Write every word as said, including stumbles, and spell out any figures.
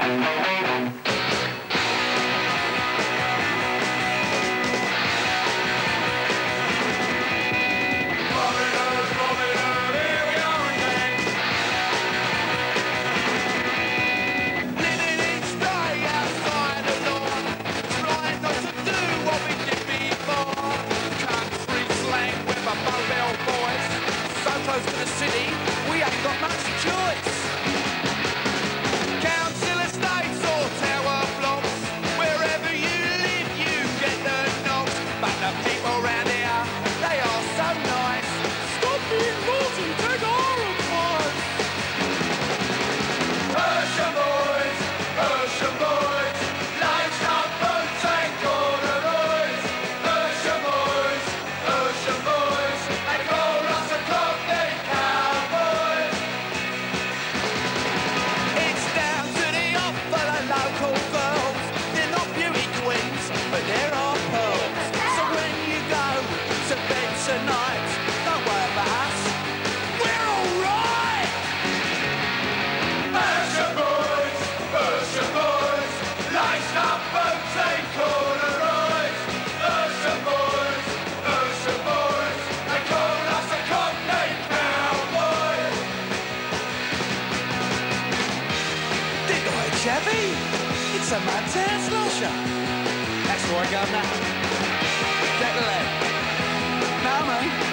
To the city, we ain't got much choice. Council estates or tower blocks, wherever you live you get the knocks. But the people round here, they are so nice. Stop being naughty, take our advice. Hersham boys, Hersham boys, life's not boats and corduroys. Hersham boys, Hersham boys, they call us a cockney cowboys. It's down to the off for the local girls. They're not beauty queens, but they're our pearls. So when you go to bed tonight, don't worry about us, we're alright. Hersham boys, Hersham boys, life's not boats and corduroys. Hersham boys, Hersham boys, they call us a cockney cowboys. Did I, Chevy? It's a mad town slosher. That's where I go now. Get the leg. Now, mate.